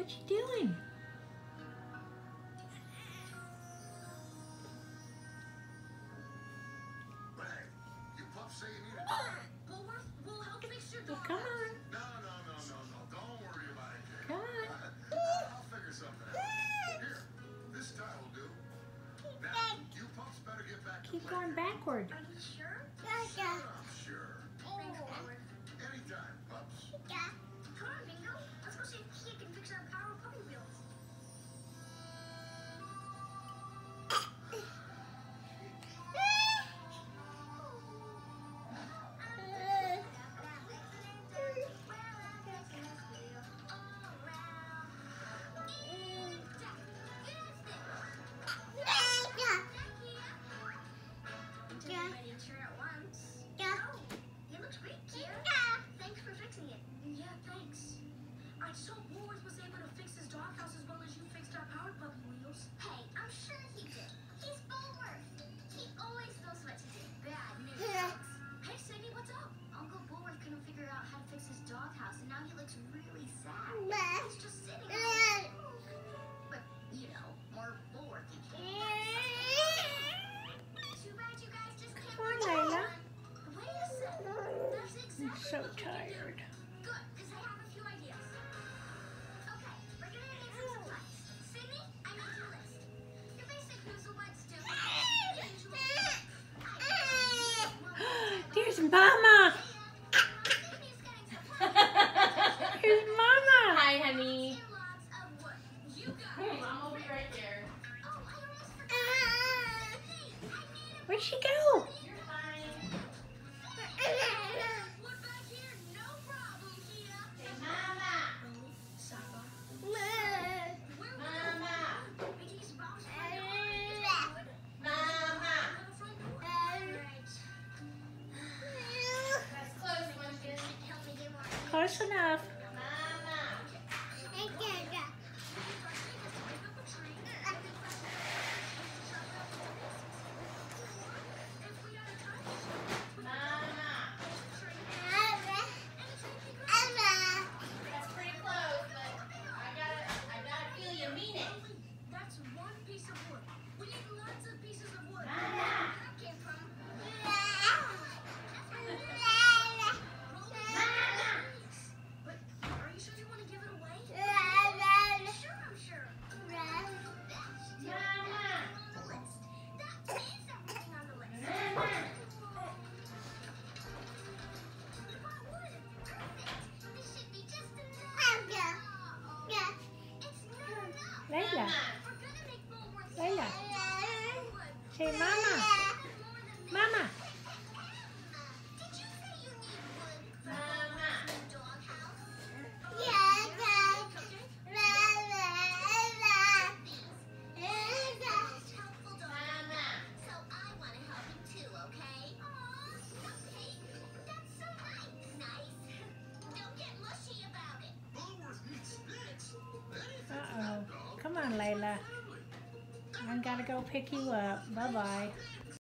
What you doing? You pups say you need a dog. We'll help fix your dog. Come on. No. Don't worry about it, kid. Come on. I'll figure something out. Here, this tile will do. Now, you pups better get back to Keep play. going backward. Are you sure? Sure, I'm sure. Thanks, Boomer. Anytime, pups. Come on, Bingo. Let's go see if he can fix our power puppy wheels. I saw Woolworth was able to fix his doghouse as well as you fixed our powered puppy wheels. Hey, I'm sure he did. He's Woolworth. He always knows what to do. Bad news, folks. Hey, Sadie, what's up? Uncle Woolworth couldn't figure out how to fix his doghouse, and now he looks really sad. He's just sitting there. But, you know, more Woolworthy kids. Too bad you guys just can't Come on, work Layla. Wait a second. That's exactly I'm so what we can do. tired. Good, because I have a few ideas. Okay, we're gonna need some supplies. Sydney, I made your list. Your basic noozle buds do. There's Mama. Here's Mama. Hi, honey. Lots of wood. You got Hey, it. Mom will be right there. Oh, I almost forgot. Sydney, I need Where'd she go? You're fine. wood back here. No problem, Kia. Hey, Mama. Saba. Mama. Mickey's mom's front yard is wood. Mama. On the front door. Right. That's close, Munchkin. Help me get more ideas. Close enough. Mama. Mama. That's pretty close, but I gotta feel you mean it. That's one piece of wood. We need lots of pieces of wood. Mama. That came from. But are you sure you want to give it away? Sure, I'm sure. Mama. On the list. That is everything on the list. Mama. Wood. Perfect. This should be just enough. It's not enough. Layla. We're gonna make Woolworth Layla. wood. Say Mama. Mama. Did you say you need wood for Mama. the doghouse? Helpful dog. Mama. So I want to help him too, okay? Aw, okay. That's so nice. Don't get mushy about it. Woolworth needs sticks. Anything for Uh-oh. that dog. Come on, Layla. I gotta go pick you up. Bye-bye.